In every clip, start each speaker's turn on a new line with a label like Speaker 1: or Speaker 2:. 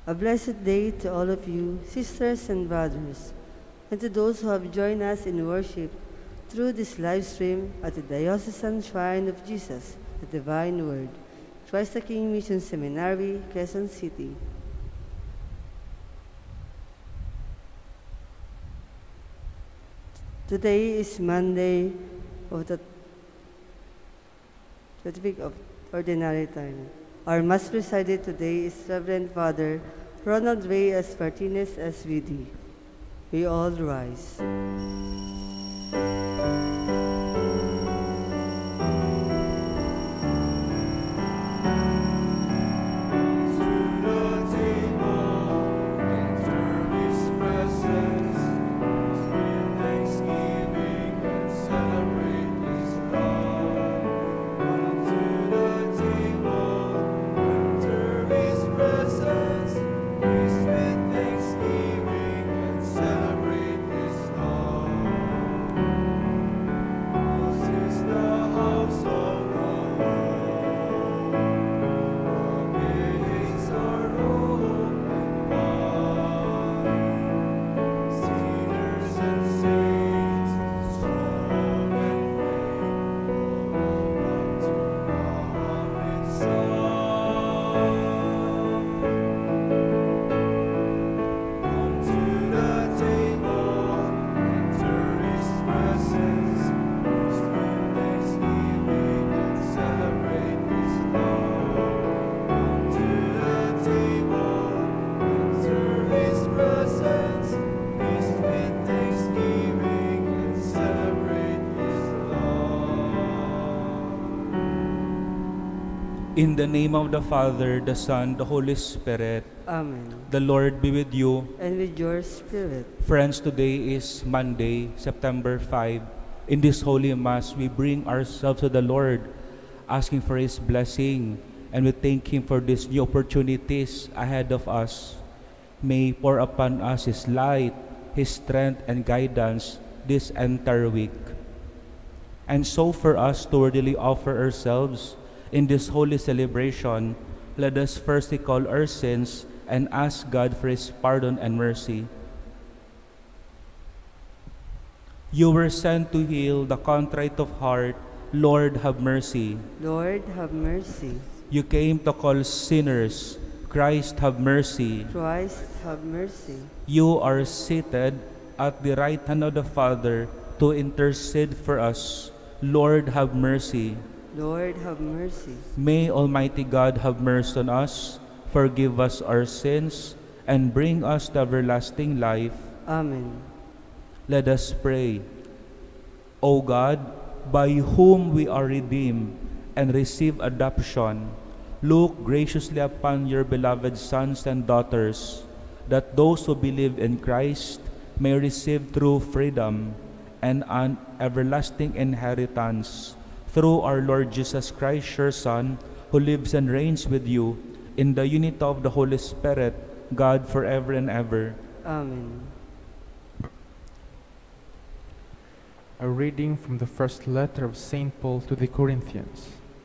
Speaker 1: A blessed day to all of you, sisters and brothers, and to those who have joined us in worship through this live stream at the Diocesan Shrine of Jesus, the Divine Word, Christ the King Mission Seminary, Quezon City. Today is Monday of the 25th of Ordinary Time. Our Mass presided today is Reverend Father Ronald Ray S. Martinez, SVD. We all rise.
Speaker 2: In the name of the Father, the Son, the Holy Spirit.
Speaker 1: Amen.
Speaker 2: The Lord be with you.
Speaker 1: And with your spirit.
Speaker 2: Friends, today is Monday, September 5. In this Holy Mass, we bring ourselves to the Lord, asking for His blessing, and we thank Him for these new opportunities ahead of us. May He pour upon us His light, His strength, and guidance this entire week. And so for us to worthily offer ourselves in this holy celebration, let us first recall our sins and ask God for His pardon and mercy. You were sent to heal the contrite of heart. Lord, have mercy.
Speaker 1: Lord, have mercy.
Speaker 2: You came to call sinners. Christ, have mercy.
Speaker 1: Christ, have mercy.
Speaker 2: You are seated at the right hand of the Father to intercede for us. Lord, have mercy.
Speaker 1: Lord, have mercy.
Speaker 2: May Almighty God have mercy on us, forgive us our sins, and bring us to everlasting life.
Speaker 1: Amen.
Speaker 2: Let us pray. O God, by whom we are redeemed and receive adoption, look graciously upon your beloved sons and daughters, that those who believe in Christ may receive true freedom and an everlasting inheritance. Through our Lord Jesus Christ, your Son, who lives and reigns with you in the unity of the Holy Spirit, God forever and ever.
Speaker 1: Amen.
Speaker 3: A reading from the first letter of St. Paul to the Corinthians.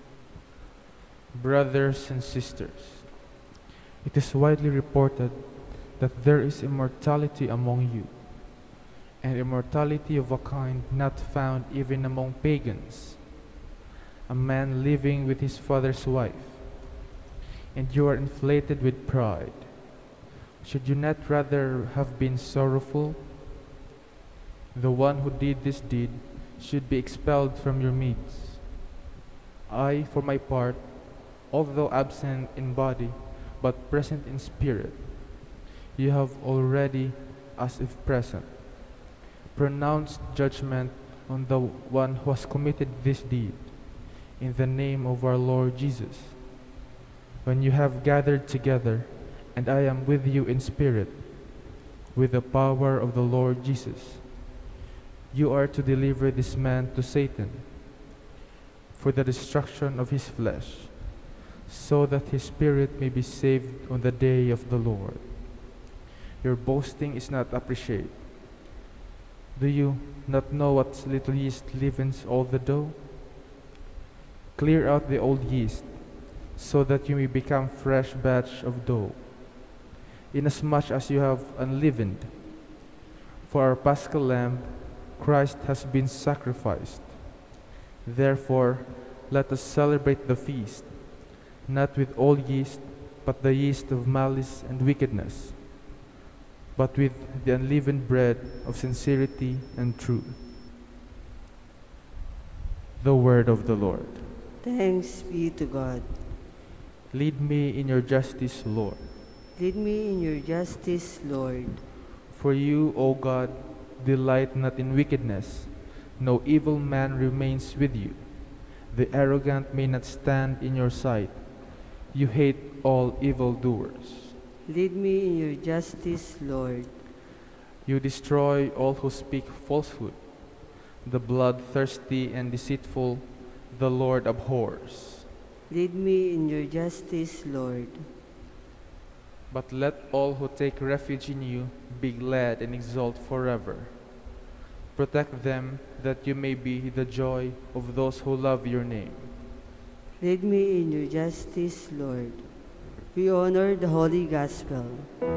Speaker 3: Brothers and sisters, it is widely reported that there is immortality among you, and immortality of a kind not found even among pagans. A man living with his father's wife, and you are inflated with pride. Should you not rather have been sorrowful? The one who did this deed should be expelled from your midst. I, for my part, although absent in body, but present in spirit, you have already, as if present, pronounced judgment on the one who has committed this deed, in the name of our Lord Jesus. When you have gathered together, and I am with you in spirit, with the power of the Lord Jesus, you are to deliver this man to Satan, for the destruction of his flesh, so that his spirit may be saved on the day of the Lord. Your boasting is not appreciated. Do you not know what little yeast leavens all the dough? Clear out the old yeast, so that you may become fresh batch of dough, inasmuch as you have unleavened. For our Paschal Lamb, Christ has been sacrificed. Therefore, let us celebrate the feast, not with old yeast, but the yeast of malice and wickedness, but with the unleavened bread of sincerity and truth. The word of the Lord.
Speaker 1: Thanks be to God.
Speaker 3: Lead me in your justice, Lord.
Speaker 1: Lead me in your justice, Lord.
Speaker 3: For you, O God, delight not in wickedness. No evil man remains with you. The arrogant may not stand in your sight. You hate all evildoers.
Speaker 1: Lead me in your justice, Lord.
Speaker 3: You destroy all who speak falsehood. The bloodthirsty and deceitful, the Lord abhors.
Speaker 1: Lead me in your justice, Lord.
Speaker 3: But let all who take refuge in you be glad and exult forever. Protect them, that you may be the joy of those who love your name.
Speaker 1: Lead me in your justice, Lord. We honor the Holy Gospel.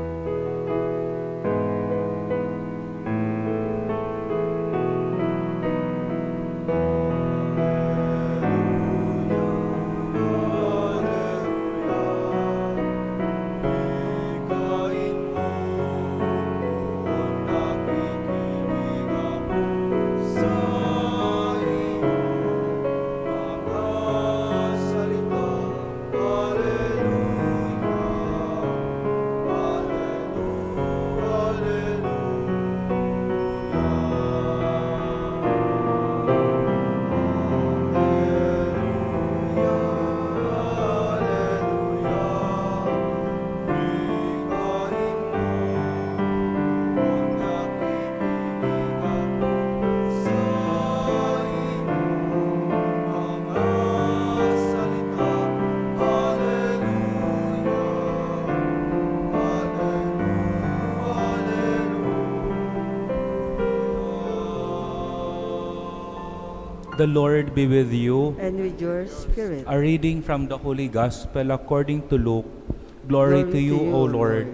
Speaker 2: The Lord be with you.
Speaker 1: And with your spirit.
Speaker 2: A reading from the Holy Gospel according to Luke. Glory to you, O Lord.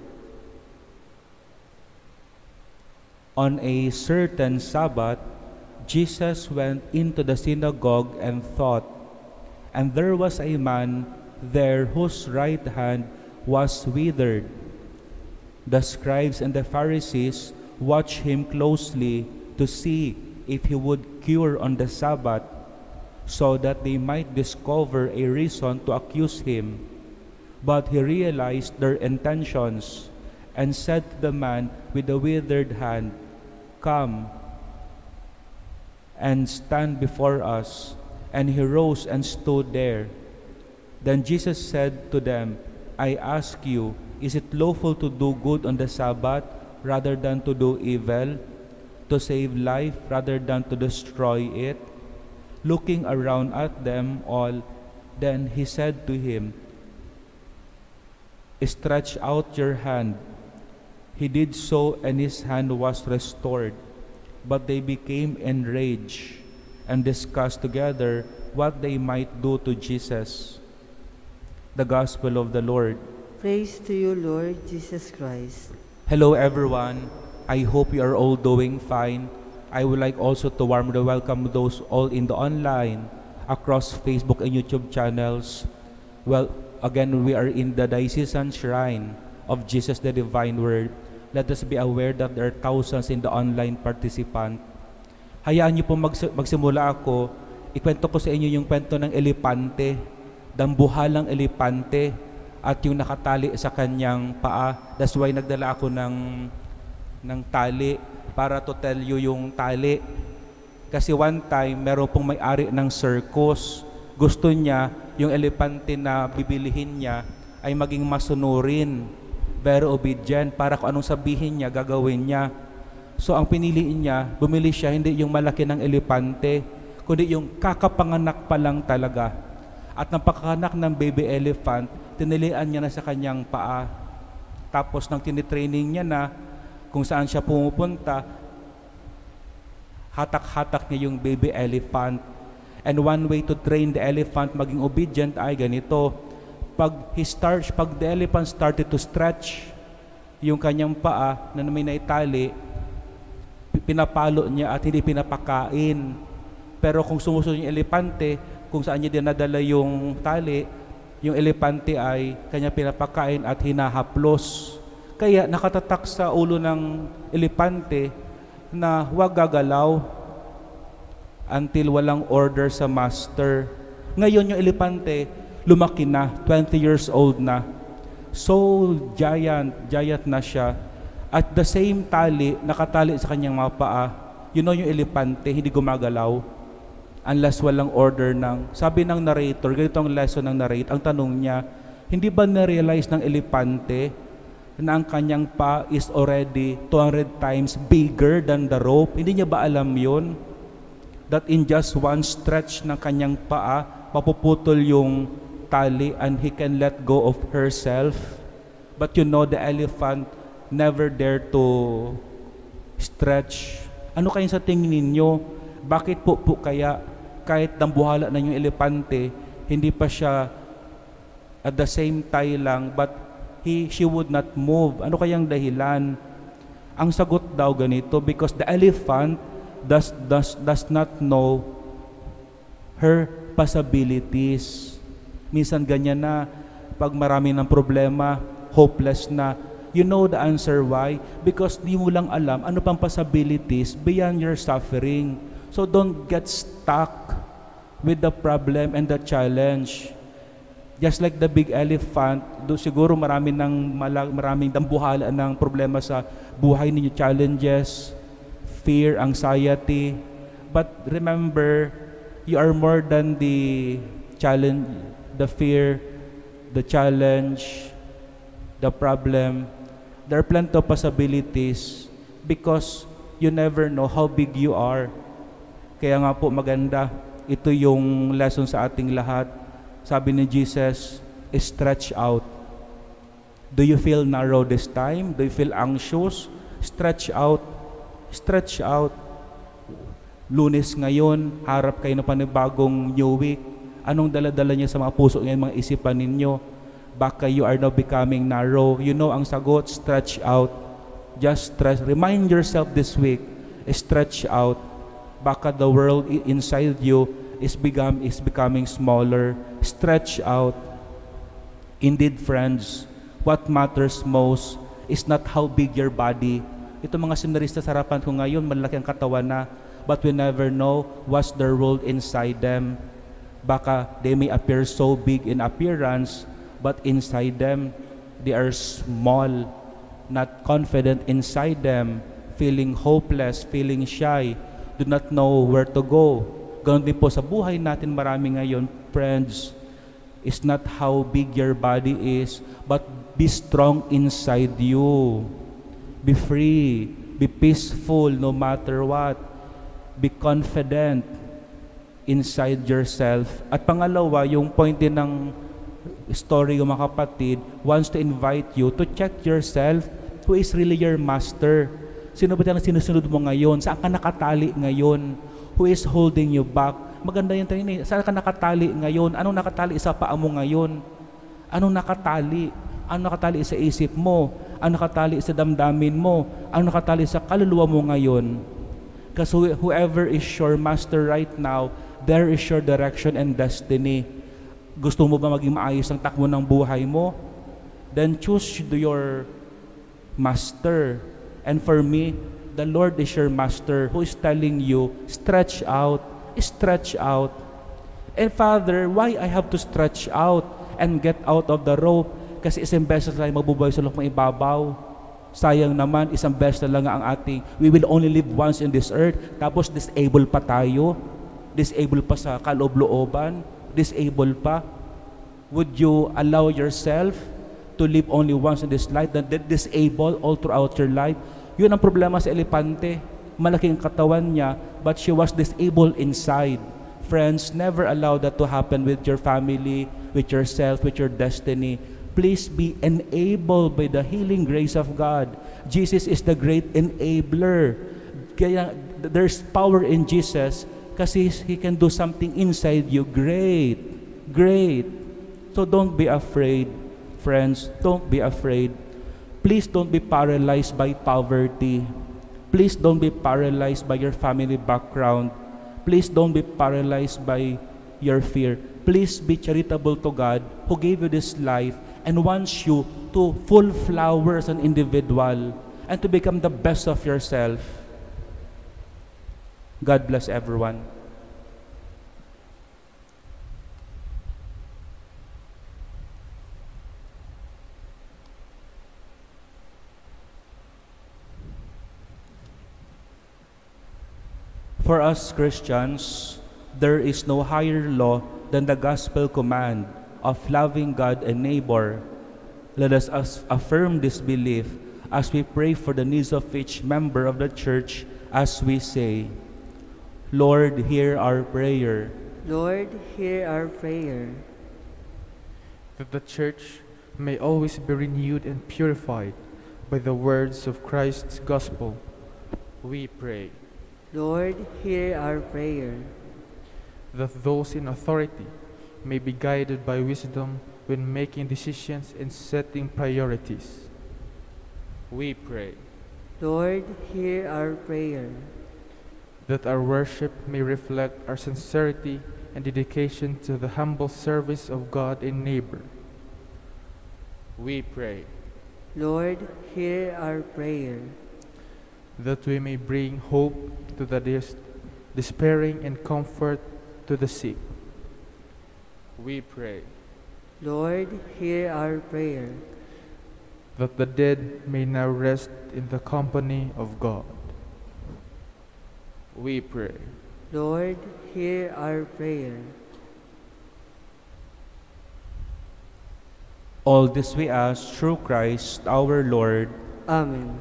Speaker 2: On a certain Sabbath, Jesus went into the synagogue and taught, and there was a man there whose right hand was withered. The scribes and the Pharisees watched him closely to see if he would cure on the Sabbath, so that they might discover a reason to accuse him. But he realized their intentions and said to the man with the withered hand, "Come and stand before us." And he rose and stood there. Then Jesus said to them, "I ask you, is it lawful to do good on the Sabbath rather than to do evil? To save life rather than to destroy it?" Looking around at them all, then he said to him, "Stretch out your hand." He did so, and his hand was restored. But they became enraged and discussed together what they might do to Jesus. The Gospel of the Lord.
Speaker 1: Praise to you, Lord Jesus Christ.
Speaker 2: Hello everyone. I hope you are all doing fine. I would like also to warmly welcome those all in the online, across Facebook and YouTube channels. Well, again, we are in the Diocesan Shrine of Jesus the Divine Word. Let us be aware that there are thousands in the online participant. Hayaan niyo po magsimula ako. Ikwento ko sa inyo yung kwento ng elepante, dambuhalang elepante, at yung nakatali sa kanyang paa. That's why nagdala ako ng tali para to tell you yung tali. Kasi one time, meron pong may-ari ng circus. Gusto niya yung elepante na bibilihin niya ay maging masunurin, very obedient, para kung anong sabihin niya, gagawin niya. So ang piniliin niya, bumili siya hindi yung malaki ng elepante, kundi yung kakapanganak pa lang talaga. At ng pagkakanak ng baby elephant, tinilian niya na sa kanyang paa. Tapos nang tinitraining niya na, kung saan siya pumupunta, hatak-hatak niya yung baby elephant. And one way to train the elephant maging obedient ay ganito. Pag the elephant started to stretch, yung kanyang paa na may naitali, pinapalo niya at hindi pinapakain. Pero kung sumusunod yung elepante, kung saan niya dinadala yung tali, yung elepante ay kanya pinapakain at hinahaplos. Kaya nakatatak sa ulo ng elepante na huwag gagalaw until walang order sa master. Ngayon yung elepante, lumaki na, 20 years old na. So giant na siya. At the same tali, nakatali sa kanyang mga paa, yung elepante, hindi gumagalaw unless walang order sabi ng narrator, ganito ang lesson ng narrate, ang tanong niya, hindi ba na-realize ng elepante na ang kanyang paa is already 200 times bigger than the rope? Hindi niya ba alam yun? That in just one stretch ng kanyang paa, mapuputol yung tali and he can let go of herself. But the elephant never dare to stretch. Ano kayo sa tingin ninyo? Bakit po kaya kahit dambuhala na yung elepante, hindi pa siya at the same tie lang, but she would not move? Ano kayang dahilan? Ang sagot daw ganito, because the elephant does not know her possibilities. Minsan ganyan na, pag marami ng problema, hopeless na. You know the answer why? Because di mo lang alam ano pang possibilities beyond your suffering. So don't get stuck with the problem and the challenge. Just like the big elephant, siguro maraming dambuhala ng problema sa buhay ninyo, challenges, fear, anxiety. But remember, you are more than the challenge, the fear, the challenge, the problem. There are plenty of possibilities because you never know how big you are. Kaya nga po maganda, ito yung lesson sa ating lahat. Sabi ni Jesus, stretch out. Do you feel narrow this time? Do you feel anxious? Stretch out. Stretch out. Lunes ngayon, harap kayo ng panibagong new week. Anong dala-dala niya sa mga puso ngayon, mga isipan ninyo? Baka you are now becoming narrow. You know ang sagot, stretch out. Just stretch. Remind yourself this week, stretch out. Baka the world inside you is becoming smaller. Stretch out. Indeed, friends, what matters most is not how big your body. Ito mga seminarista sa harapan ko ngayon, malaki ang katawan na, but we never know what's their world inside them. Baka they may appear so big in appearance, but inside them, they are small, not confident inside them, feeling hopeless, feeling shy, do not know where to go. Ganon din po sa buhay natin marami ngayon, friends. It's not how big your body is, but be strong inside you. Be free, be peaceful no matter what. Be confident inside yourself. At pangalawa, yung point din ng story ng mga kapatid wants to invite you to check yourself who is really your master. Sino ba ang sinusunod mo ngayon? Saan ka nakatali ngayon? Who is holding you back? Maganda yung tanong, saan ka nakatali ngayon? Anong nakatali sa paa mo ngayon? Anong nakatali? Anong nakatali sa isip mo? Anong nakatali sa damdamin mo? Anong nakatali sa kaluluwa mo ngayon? Kasi whoever is your master right now, there is your direction and destiny. Gusto mo ba maging maayos ang takbo ng buhay mo? Then choose your master. And for me, the Lord is your master who is telling you, stretch out, stretch out. And Father, why I have to stretch out and get out of the rope? Kasi isang beses na tayo mabubuhay sa loob ng ibabaw. Sayang naman, isang beses na lang ang ating, we will only live once in this earth. Tapos disabled pa tayo. Disabled pa sa kaloob-looban. Disabled pa. Would you allow yourself to live only once in this life, that disabled all throughout your life? Yun ang problema sa elepante. Malaking katawan niya, but she was disabled inside. Friends, never allow that to happen with your family, with yourself, with your destiny. Please be enabled by the healing grace of God. Jesus is the great enabler. Kaya there's power in Jesus kasi He can do something inside you. Great. Great. So don't be afraid. Friends, don't be afraid. Please don't be paralyzed by poverty. Please don't be paralyzed by your family background. Please don't be paralyzed by your fear. Please be charitable to God who gave you this life and wants you to full flower as an individual and to become the best of yourself. God bless everyone. For us Christians, there is no higher law than the gospel command of loving God and neighbor. Let us affirm this belief as we pray for the needs of each member of the church as we say, Lord, hear our prayer.
Speaker 1: Lord, hear our prayer.
Speaker 3: That the church may always be renewed and purified by the words of Christ's gospel, we pray.
Speaker 1: Lord, hear our prayer.
Speaker 3: That those in authority may be guided by wisdom when making decisions and setting priorities, we pray.
Speaker 1: Lord, hear our prayer.
Speaker 3: That our worship may reflect our sincerity and dedication to the humble service of God and neighbor, we pray.
Speaker 1: Lord, hear our prayer.
Speaker 3: That we may bring hope to the despairing and comfort to the sick, we pray.
Speaker 1: Lord, hear our prayer.
Speaker 3: That the dead may now rest in the company of God, we pray.
Speaker 1: Lord, hear our prayer.
Speaker 2: All this we ask through Christ our Lord.
Speaker 1: Amen.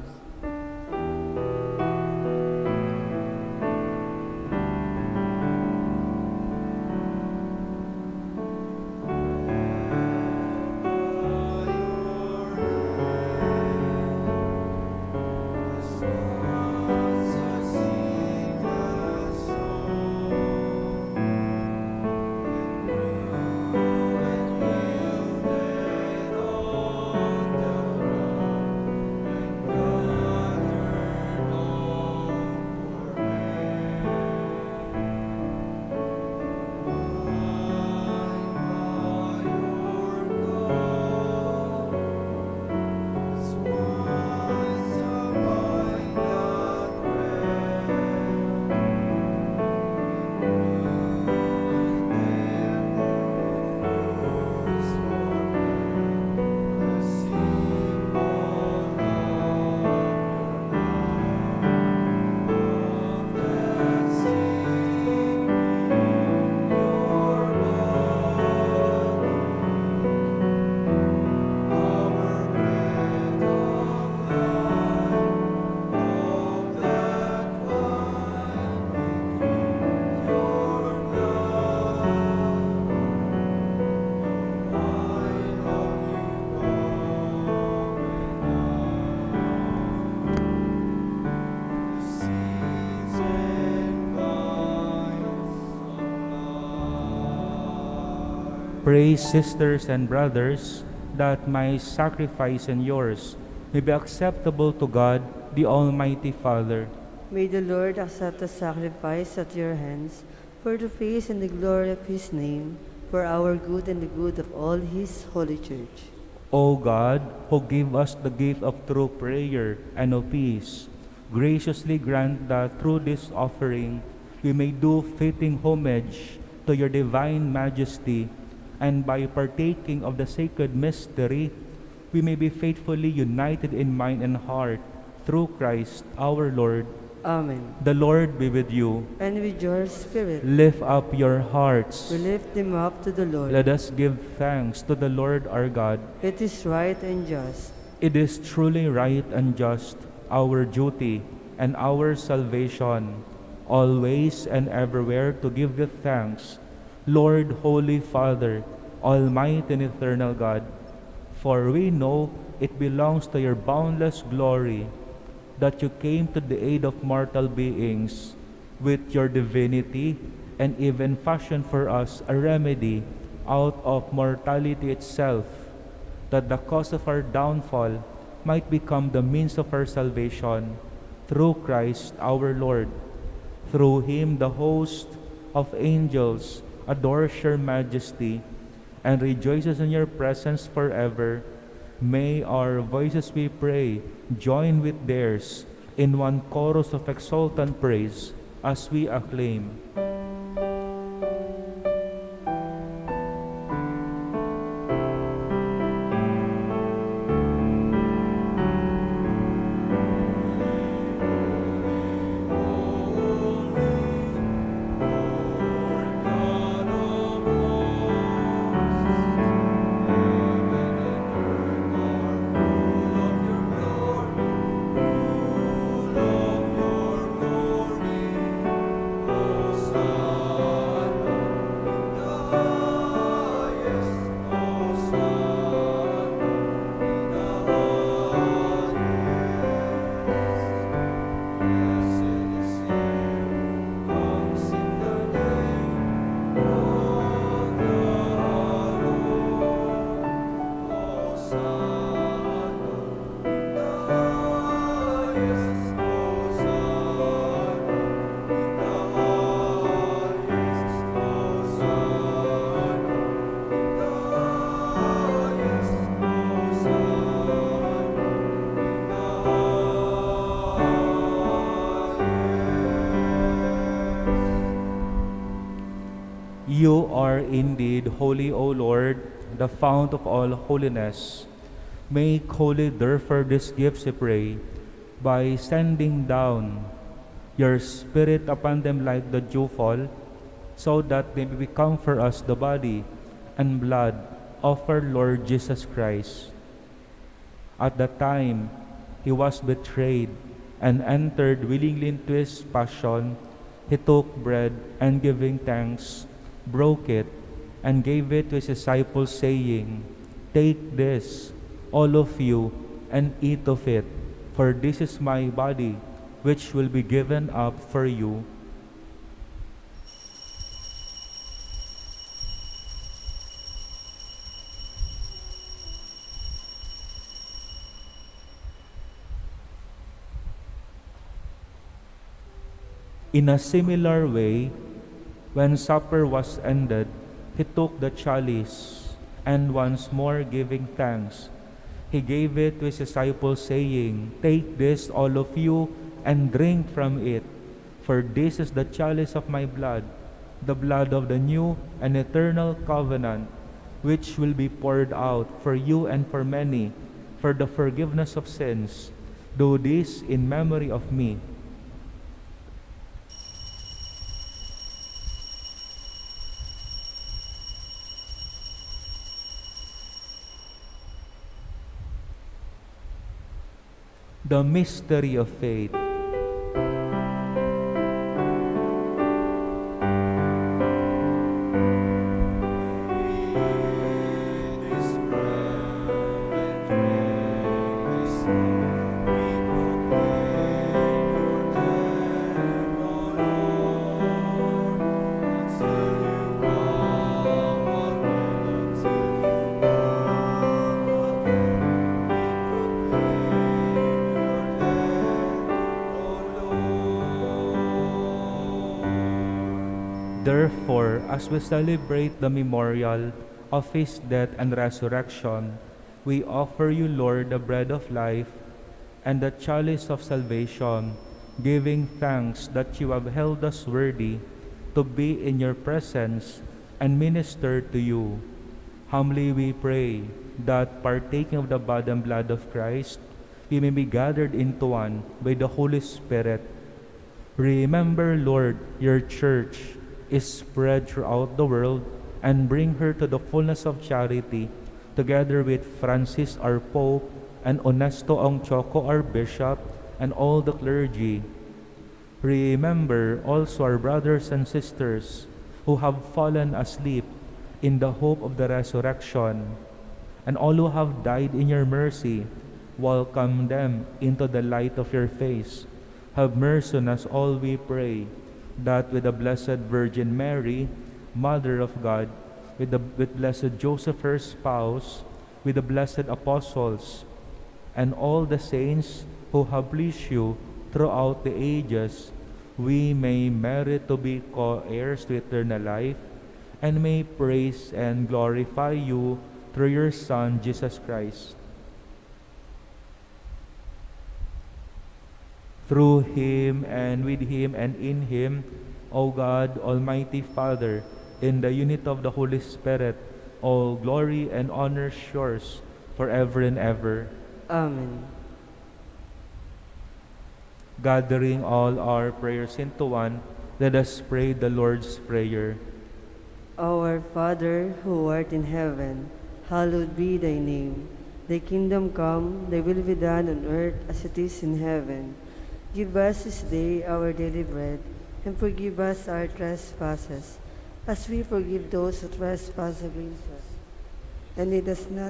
Speaker 2: Pray, sisters and brothers, that my sacrifice and yours may be acceptable to God, the Almighty Father.
Speaker 1: May the Lord accept the sacrifice at your hands for the praise and the glory of His name, for our good and the good of all His holy church.
Speaker 2: O God, who gave us the gift of true prayer and of peace, graciously grant that through this offering we may do fitting homage to your divine majesty, and by partaking of the sacred mystery, we may be faithfully united in mind and heart through Christ our Lord.
Speaker 1: Amen.
Speaker 2: The Lord be with you.
Speaker 1: And with your spirit,
Speaker 2: Lift up your hearts.
Speaker 1: we lift them up to the Lord.
Speaker 2: Let us give thanks to the Lord our God.
Speaker 1: It is right and just.
Speaker 2: It is truly right and just, our duty and our salvation, always and everywhere to give you thanks, Lord, Holy Father, Almighty and eternal God, for we know it belongs to your boundless glory that you came to the aid of mortal beings with your divinity and even fashioned for us a remedy out of mortality itself, that the cause of our downfall might become the means of our salvation through Christ our Lord. Through him the host of angels adores your majesty and rejoices in your presence forever. May our voices, we pray, join with theirs in one chorus of exultant praise as we acclaim. You are indeed holy, O Lord, the fount of all holiness. Make holy therefore these gifts, we pray, by sending down your Spirit upon them like the dewfall, so that they may become for us the body and blood of our Lord Jesus Christ. At the time he was betrayed and entered willingly into his passion, he took bread and giving thanks, broke it, and gave it to his disciples, saying, "Take this, all of you, and eat of it, for this is my body, which will be given up for you." In a similar way, when supper was ended, he took the chalice, and once more giving thanks, he gave it to his disciples, saying, "Take this, all of you, and drink from it, for this is the chalice of my blood, the blood of the new and eternal covenant, which will be poured out for you and for many, for the forgiveness of sins. Do this in memory of me." The mystery of faith. Therefore, as we celebrate the memorial of his death and resurrection, we offer you, Lord, the bread of life and the chalice of salvation, giving thanks that you have held us worthy to be in your presence and minister to you. Humbly we pray that, partaking of the body and blood of Christ, we may be gathered into one by the Holy Spirit. Remember, Lord, your church is spread throughout the world, and bring her to the fullness of charity, together with Francis our Pope, and Onesto Ong Choco our Bishop, and all the clergy. Remember also our brothers and sisters who have fallen asleep in the hope of the resurrection, and all who have died in your mercy. Welcome them into the light of your face. Have mercy on us all, we pray, that with the Blessed Virgin Mary, Mother of God, with Blessed Joseph her spouse, with the blessed apostles, and all the saints who have pleased you throughout the ages, we may merit to be co-heirs to eternal life, and may praise and glorify you through your Son, Jesus Christ. Through him, and with him, and in him, O God, Almighty Father, in the unity of the Holy Spirit, all glory and honor is yours forever and ever.
Speaker 1: Amen.
Speaker 2: Gathering all our prayers into one, let us pray the Lord's Prayer.
Speaker 1: Our Father, who art in heaven, hallowed be thy name. Thy kingdom come, thy will be done on earth as it is in heaven. Give us this day our daily bread, and forgive us our trespasses, as we forgive those who trespass against us. And lead us not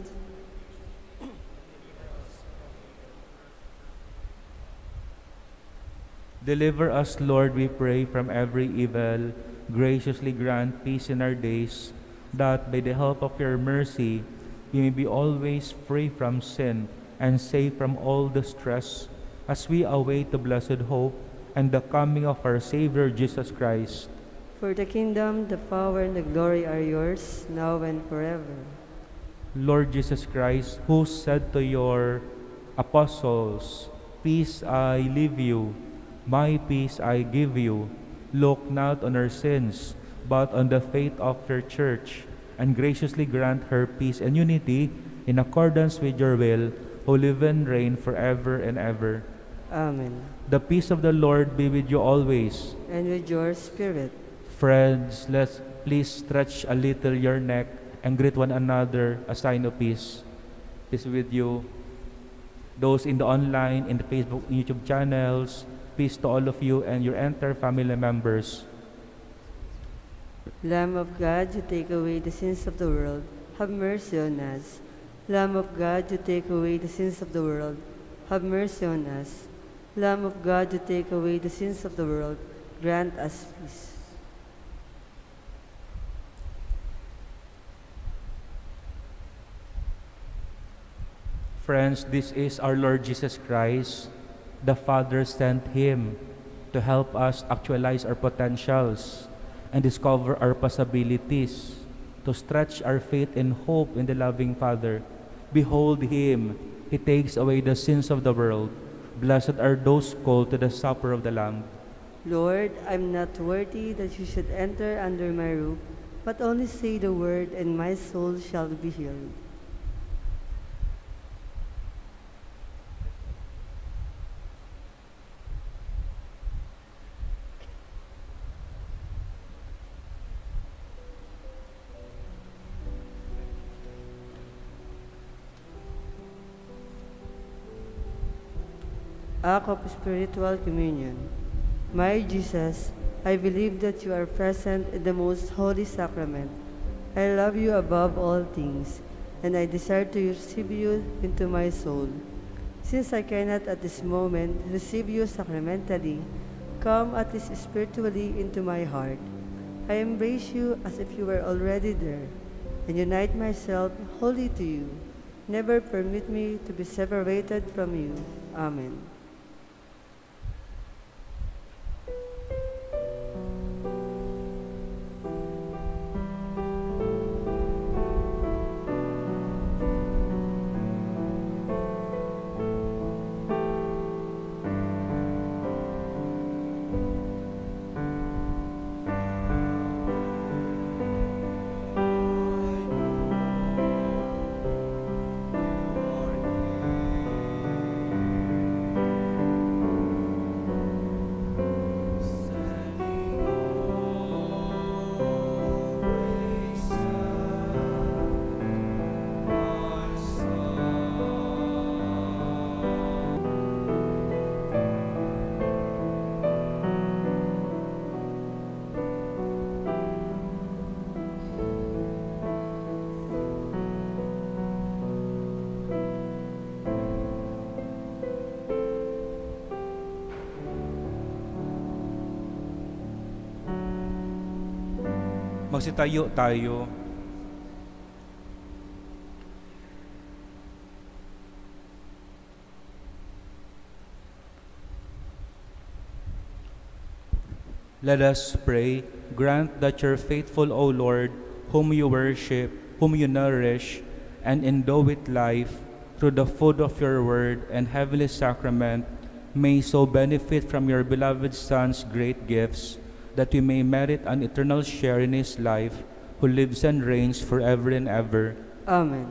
Speaker 2: Deliver us, Lord, we pray, from every evil. Graciously grant peace in our days, that by the help of your mercy we may be always free from sin and safe from all distress, as we await the blessed hope and the coming of our Savior Jesus Christ.
Speaker 1: For the kingdom, the power, and the glory are yours, now and forever.
Speaker 2: Lord Jesus Christ, who said to your apostles, "Peace I leave you, my peace I give you," look not on our sins, but on the faith of your church, and graciously grant her peace and unity in accordance with your will, who live and reign forever and ever.
Speaker 1: Amen.
Speaker 2: The peace of the Lord be with you always.
Speaker 1: And with your spirit.
Speaker 2: Friends, let's please stretch a little your neck and greet one another, a sign of peace. Peace with you. Those in the online, in the Facebook, YouTube channels, peace to all of you and your entire family members.
Speaker 1: Lamb of God, you take away the sins of the world, have mercy on us. Lamb of God, you take away the sins of the world, have mercy on us. Lamb of God, you take away the sins of the world, grant us peace.
Speaker 2: Friends, this is our Lord Jesus Christ. The Father sent Him to help us actualize our potentials and discover our possibilities, to stretch our faith and hope in the loving Father. Behold Him, He takes away the sins of the world. Blessed are those called to the supper of the Lamb.
Speaker 1: Lord, I'm not worthy that you should enter under my roof, but only say the word, and my soul shall be healed. Act of Spiritual Communion. My Jesus, I believe that you are present in the most holy sacrament. I love you above all things, and I desire to receive you into my soul. Since I cannot at this moment receive you sacramentally, come at least spiritually into my heart. I embrace you as if you were already there, and unite myself wholly to you. Never permit me to be separated from you. Amen.
Speaker 2: Magsitayo tayo. Let us pray. Grant that your faithful, O Lord, whom you worship, whom you nourish, and endow with life through the food of your word and heavenly sacrament, may so benefit from your beloved Son's great gifts, that we may merit an eternal share in his life, who lives and reigns forever and ever.
Speaker 1: Amen.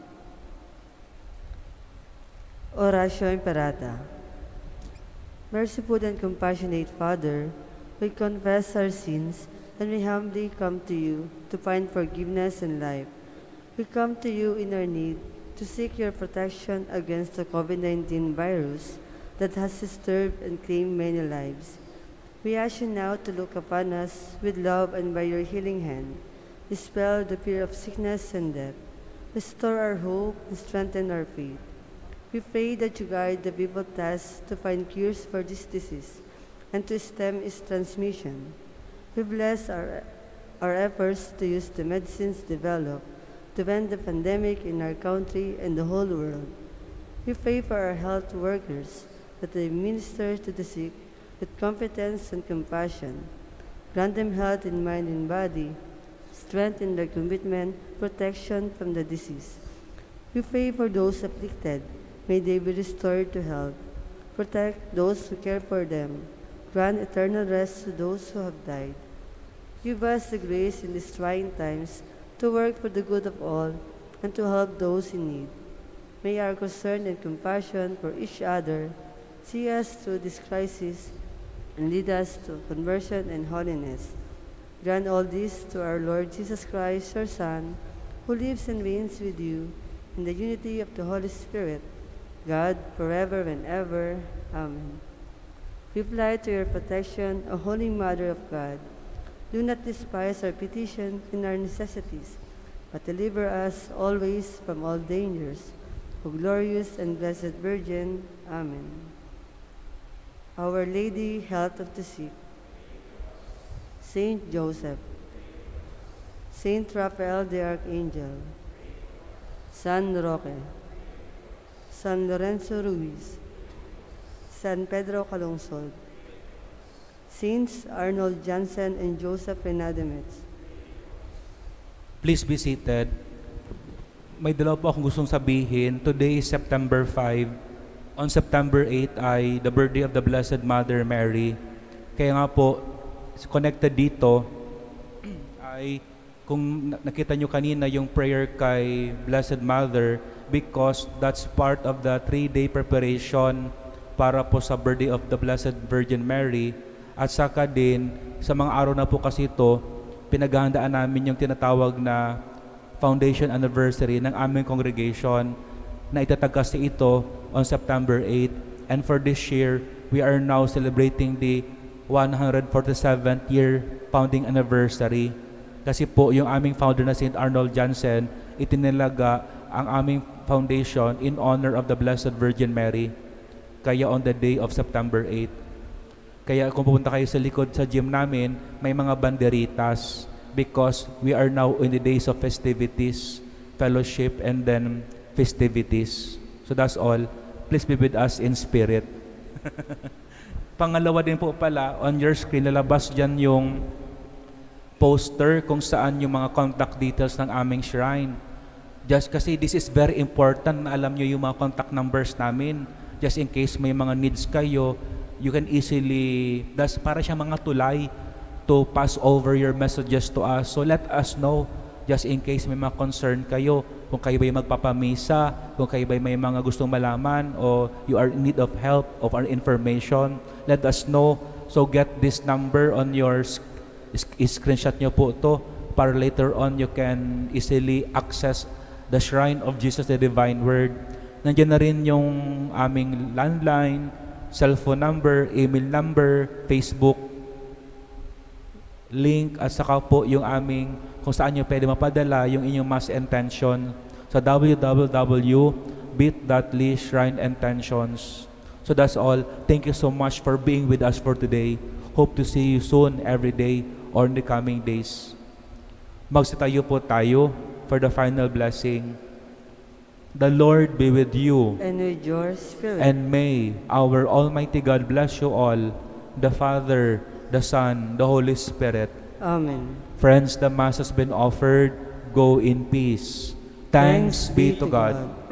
Speaker 1: Oratio Imperata. Merciful and compassionate Father, we confess our sins and we humbly come to you to find forgiveness and life. We come to you in our need to seek your protection against the COVID-19 virus that has disturbed and claimed many lives. We ask you now to look upon us with love and by your healing hand, dispel the fear of sickness and death, restore our hope and strengthen our faith. We pray that you guide the people tasked to find cures for this disease and to stem its transmission. We bless our efforts to use the medicines developed to end the pandemic in our country and the whole world. We pray for our health workers that they minister to the sick with competence and compassion. Grant them health in mind and body, strength in their commitment, protection from the disease. We pray for those afflicted. May they be restored to health. Protect those who care for them. Grant eternal rest to those who have died. Give us the grace in these trying times to work for the good of all and to help those in need. May our concern and compassion for each other see us through this crisis and lead us to conversion and holiness. Grant all this to our Lord Jesus Christ, your Son, who lives and reigns with you in the unity of the Holy Spirit, God, forever and ever. Amen. We fly to your protection, O Holy Mother of God. Do not despise our petition in our necessities, but deliver us always from all dangers. O glorious and blessed Virgin. Amen. Our Lady, Health of the Sick, Saint Joseph, Saint Raphael the Archangel, San Roque, San Lorenzo Ruiz, San Pedro Calungsod, Saints Arnold Jansen and Joseph Renademetz.
Speaker 2: Please be seated. May dalawa po akong gustong sabihin. Today is September 5. On September 8 ay the birthday of the Blessed Mother Mary. Kaya nga po, connected dito ay kung nakita nyo kanina yung prayer kay Blessed Mother, because that's part of the 3-day preparation para po sa birthday of the Blessed Virgin Mary. At saka din, sa mga araw na po kasi ito, pinaghahandaan namin yung tinatawag na foundation anniversary ng aming congregation na itatag kasi ito on September 8. And for this year, we are now celebrating the 147th year founding anniversary. Kasi po, yung aming founder na St. Arnold Jansen, itinilaga ang aming foundation in honor of the Blessed Virgin Mary. Kaya on the day of September 8. Kaya kung pupunta kayo sa likod sa gym namin, may mga banderitas because we are now in the days of festivities, fellowship, and then festivities. So that's all. Please be with us in spirit. Pangalawa din po pala, on your screen, lalabas dyan yung poster kung saan yung mga contact details ng aming shrine. Just kasi this is very important na alam nyo yung mga contact numbers namin. Just in case may mga needs kayo, you can easily, that's para siya mga tulay to pass over your messages to us. So let us know, just in case may mga concern kayo, kung kayo ba'y magpapamisa, kung kayo ba'y may mga gustong malaman, o you are in need of help, of our information, let us know. So get this number on your screenshot nyo po to para later on you can easily access the Shrine of Jesus the Divine Word. Nandiyan na rin yung aming landline, cellphone number, email number, Facebook link, at saka po yung aming kung saan nyo pwede mapadala yung inyong mass intention sa www.bit.ly/shrine-intentions. So that's all. Thank you so much for being with us for today. Hope to see you soon every day or in the coming days. Magsitayo po tayo for the final blessing. The Lord be with you.
Speaker 1: And with your spirit.
Speaker 2: And may our Almighty God bless you all, the Father, the Son, the Holy Spirit.
Speaker 1: Amen.
Speaker 2: Friends, the Mass has been offered. Go in peace. Thanks be to God.